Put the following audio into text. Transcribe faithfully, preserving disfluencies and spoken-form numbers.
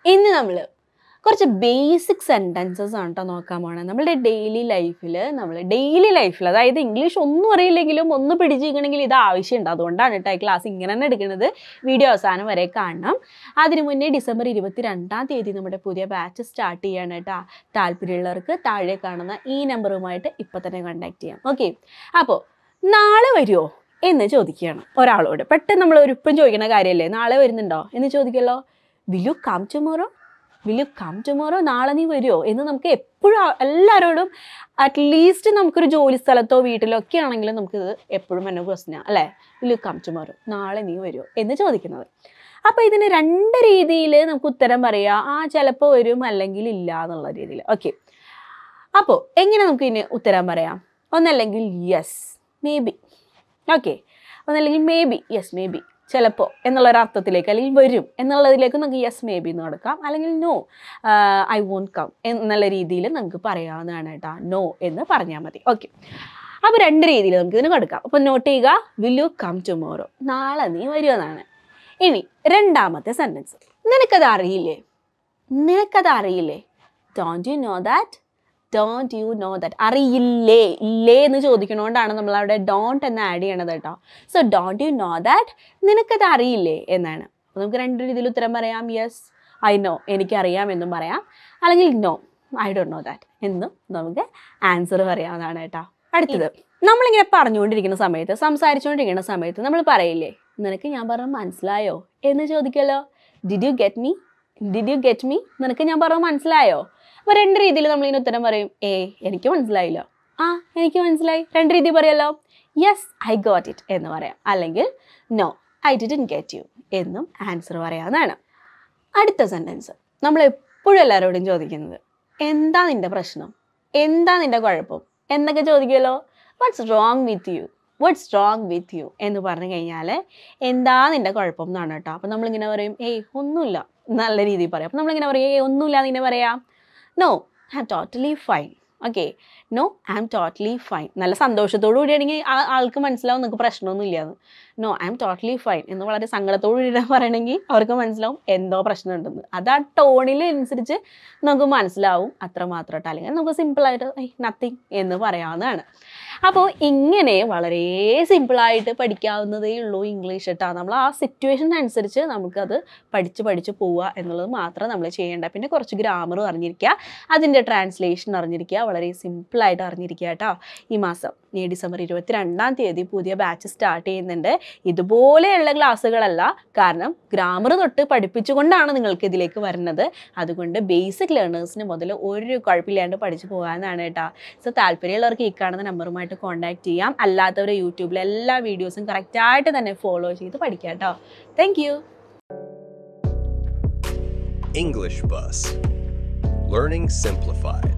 ഇന്ന് നമ്മൾ കുറച്ച് ബേസിക് സെൻറ്റൻസസ് ആണ് കേട്ടോ നോക്കാൻ പോകണം. നമ്മളുടെ ഡെയിലി ലൈഫിൽ നമ്മൾ ഡെയിലി ലൈഫിൽ അതായത് ഇംഗ്ലീഷ് ഒന്നും അറിയില്ലെങ്കിലും ഒന്ന് പിടിച്ചിരിക്കണമെങ്കിൽ ഇത് ആവശ്യമുണ്ട്. അതുകൊണ്ടാണ് കേട്ടോ ഈ ക്ലാസ് ഇങ്ങനെ തന്നെ എടുക്കുന്നത്. വീഡിയോ അവസാനം വരെ കാണണം. അതിനു മുന്നേ ഡിസംബർ ഇരുപത്തി രണ്ടാം തീയതി നമ്മുടെ പുതിയ ബാച്ച് സ്റ്റാർട്ട് ചെയ്യാണ് കേട്ടോ. താല്പര്യമുള്ളവർക്ക് താഴെ കാണുന്ന ഈ നമ്പറുമായിട്ട് ഇപ്പം തന്നെ കോൺടാക്ട് ചെയ്യാം. ഓക്കെ, അപ്പോൾ നാളെ വരുമോ എന്ന് ചോദിക്കുകയാണ് ഒരാളോട്. പെട്ടെന്ന് നമ്മൾ ഒരിപ്പം ചോദിക്കുന്ന കാര്യമല്ലേ, നാളെ വരുന്നുണ്ടോ എന്ന് ചോദിക്കല്ലോ. Will you come tomorrow, will you come tomorrow, നാളെ നീ വരുമോ എന്ന് നമുക്ക് എപ്പോഴും എല്ലാവരോടും അറ്റ്ലീസ്റ്റ് നമുക്കൊരു ജോലി സ്ഥലത്തോ വീട്ടിലോ ഒക്കെ ആണെങ്കിലും നമുക്കിത് എപ്പോഴും എന്നെ ക്വസ്റ്റ്യനാണ് അല്ലേ. വിൽ യു കം ടുമോറോ, നാളെ നീ വരുമോ എന്ന് ചോദിക്കുന്നത്. അപ്പോൾ ഇതിന് രണ്ട് രീതിയിൽ നമുക്ക് ഉത്തരം പറയാം. ആ ചിലപ്പോൾ വരും അല്ലെങ്കിൽ ഇല്ല എന്നുള്ള രീതിയിൽ. ഓക്കെ, അപ്പോൾ എങ്ങനെ നമുക്ക് ഇതിന് ഉത്തരം പറയാം? ഒന്നല്ലെങ്കിൽ യെസ് മേ ബി, ഓക്കെ, ഒന്നല്ലെങ്കിൽ maybe yes maybe ചിലപ്പോൾ എന്നുള്ളൊരർത്ഥത്തിലേക്ക്, അല്ലെങ്കിൽ വരും എന്നുള്ളതിലേക്ക് നമുക്ക് യെസ് മേ ബി എന്ന് കൊടുക്കാം. അല്ലെങ്കിൽ നോ ഐ വോണ്ട് കം എന്നുള്ള രീതിയിൽ നമുക്ക് പറയാവുന്നതാണ് കേട്ടോ. നോ എന്ന് പറഞ്ഞാൽ മതി. ഓക്കെ, അപ്പോൾ രണ്ട് രീതിയിൽ നമുക്ക് ഇതിന് കൊടുക്കാം. അപ്പോൾ നോട്ട് ചെയ്യുക, വിൽ യു കം ടുമോറോ, നാളെ നീ വരുമെന്നാണ്. ഇനി രണ്ടാമത്തെ സെൻറ്റൻസ്, നിനക്കത് അറിയില്ലേ, നിനക്കത് അറിയില്ലേ, don't you know that, don't you know that, അറിയില്ലേ, ഇല്ലേ എന്ന് ചോദിക്കണോണ്ടാണ് നമ്മൾ അവിടെ ഡോണ്ട് എന്ന് ആഡ് ചെയ്യണത് കേട്ടോ. So don't you know that, നിനക്കത് അറിയില്ലേ എന്നാണ്. അപ്പോൾ നമുക്ക് രണ്ട് രീതിയിൽ ഉത്തരം പറയാം. യെസ് ഐ നോ, എനിക്കറിയാം എന്നും പറയാം. അല്ലെങ്കിൽ no I don't know that എന്നും നമുക്ക് ആൻസർ പറയാവുന്നതാണ് കേട്ടോ. അടുത്തത്, നമ്മളിങ്ങനെ പറഞ്ഞുകൊണ്ടിരിക്കുന്ന സമയത്ത് സംസാരിച്ചുകൊണ്ടിരിക്കുന്ന സമയത്ത് നമ്മൾ പറയില്ലേ, നിനക്ക് ഞാൻ പറഞ്ഞത് മനസ്സിലായോ എന്ന് ചോദിക്കല്ലോ. Did you get me, did you get me, നിനക്ക് ഞാൻ പറഞ്ഞത് മനസ്സിലായോ. അപ്പോൾ രണ്ട് രീതിയിൽ നമ്മളിങ്ങനെ ഉത്തരം പറയും. ഏ എനിക്ക് മനസ്സിലായില്ല, ആ എനിക്ക് മനസ്സിലായി. രണ്ട് രീതി പറയല്ലോ. യെസ് ഐ ഗോട്ട് ഇറ്റ് എന്ന് പറയാം. അല്ലെങ്കിൽ no I didn't get you എന്നും ആൻസർ പറയാവുന്നതാണ്. അടുത്ത സെൻറ്റൻസ് നമ്മൾ എപ്പോഴും എല്ലാവരോടും ചോദിക്കുന്നത്, എന്താ നിൻ്റെ പ്രശ്നം, എന്താ നിൻ്റെ കുഴപ്പം എന്നൊക്കെ ചോദിക്കുമല്ലോ. What's wrong with you, what's wrong with you എന്ന് പറഞ്ഞു കഴിഞ്ഞാൽ എന്താ നിൻ്റെ കുഴപ്പം എന്നാണ് കേട്ടോ. അപ്പോൾ നമ്മളിങ്ങനെ പറയും ഏയ് ഒന്നുമില്ല, നല്ല രീതിയിൽ പറയാം. അപ്പോൾ നമ്മളിങ്ങനെ പറയും ഏയ് ഒന്നുമില്ല എന്നിങ്ങനെ പറയാം. No I am totally fine. Okay, no I am totally fine. നല്ല സന്തോഷത്തോടു കൂടിയാണെങ്കിൽ ആ ആൾക്ക് മനസ്സിലാവും നിങ്ങൾക്ക് പ്രശ്നമൊന്നും ഇല്ലയെന്ന്. No I am totally fine എന്ന് വളരെ സങ്കടത്തോടു കൂടി പറയണമെങ്കിൽ അവർക്ക് മനസ്സിലാവും എന്തോ പ്രശ്നമുണ്ടെന്ന്. അത് ആ ടോണിൽ അനുസരിച്ച് നമുക്ക് മനസ്സിലാവും, അത്രമാത്രം കേട്ടോ. അല്ലെങ്കിൽ നമുക്ക് സിമ്പിളായിട്ട് ഐ നത്തിങ് എന്ന് പറയാവുന്നതാണ്. അപ്പോൾ ഇങ്ങനെ വളരെ സിമ്പിളായിട്ട് പഠിക്കാവുന്നതേ ഉള്ളൂ ഇംഗ്ലീഷ് കേട്ടോ. നമ്മൾ ആ സിറ്റുവേഷൻ അനുസരിച്ച് നമുക്കത് പഠിച്ച് പഠിച്ച് പോവുക എന്നുള്ളത് മാത്രം നമ്മൾ ചെയ്യേണ്ട. പിന്നെ കുറച്ച് ഗ്രാമർ അറിഞ്ഞിരിക്കുക, അതിൻ്റെ ട്രാൻസ്ലേഷൻ അറിഞ്ഞിരിക്കുക, വളരെ സിമ്പിളായിട്ട് അറിഞ്ഞിരിക്കുക കേട്ടോ. ഈ മാസം ഈ ഡിസംബർ ഇരുപത്തി രണ്ടാം തീയതി പുതിയ ബാച്ച് സ്റ്റാർട്ട് ചെയ്യുന്നുണ്ട്. ഇതുപോലെയുള്ള ക്ലാസ്സുകളല്ല, കാരണം ഗ്രാമർ തൊട്ട് പഠിപ്പിച്ചുകൊണ്ടാണ് നിങ്ങൾക്ക് ഇതിലേക്ക് വരുന്നത്. അതുകൊണ്ട് ബേസിക് ലേണേഴ്സിന് മുതൽ ഒരു കുഴപ്പമില്ലാണ്ട് പഠിച്ചു പോകാനാണ് കേട്ടോ. സോ താല്പര്യമുള്ളവർക്ക് ഈ കാണുന്ന നമ്പറുമായിട്ട് കോൺടാക്ട് ചെയ്യാം. അല്ലാത്തവർ യൂട്യൂബിലെ എല്ലാ വീഡിയോസും കറക്റ്റായിട്ട് തന്നെ ഫോളോ ചെയ്ത് പഠിക്കാം കേട്ടോ. Thank you. English Bus. Learning Simplified.